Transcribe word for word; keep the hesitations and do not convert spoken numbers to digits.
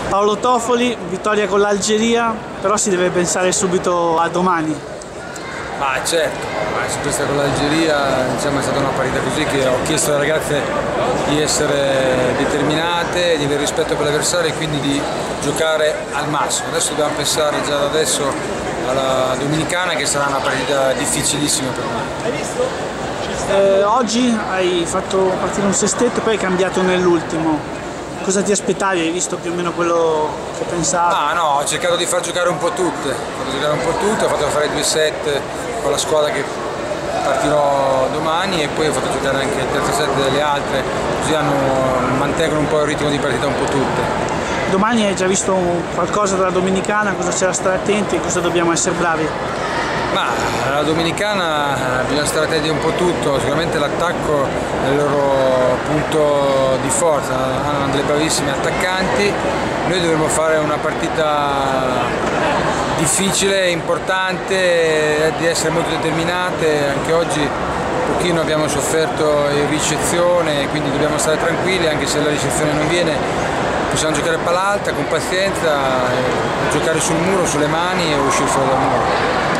Paolo Toffoli, vittoria con l'Algeria, però si deve pensare subito a domani. Ma certo, su questa con l'Algeria diciamo, è stata una partita così che ho chiesto alle ragazze di essere determinate, di avere rispetto per l'avversario e quindi di giocare al massimo. Adesso dobbiamo pensare già da adesso alla Dominicana, che sarà una partita difficilissima per noi. Eh, oggi hai fatto partire un sestetto e poi hai cambiato nell'ultimo. Cosa ti aspettavi? Hai visto più o meno quello che pensavi? Ah no, ho cercato di far giocare un po' tutte, ho fatto giocare un po' tutte, ho fatto fare due set con la squadra che partirò domani e poi ho fatto giocare anche il terzo set delle altre, così hanno, mantengono un po' il ritmo di partita un po' tutte. Domani hai già visto qualcosa della Dominicana, cosa c'è da stare attenti e cosa dobbiamo essere bravi? Ma la Dominicana bisogna stare attenti un po' tutto, sicuramente l'attacco è il loro punto di forza, hanno delle bravissime attaccanti, noi dovremo fare una partita difficile, importante, di essere molto determinate, anche oggi un pochino abbiamo sofferto in ricezione, quindi dobbiamo stare tranquilli, anche se la ricezione non viene, possiamo giocare palla alta con pazienza, giocare sul muro, sulle mani e uscire fuori dal muro.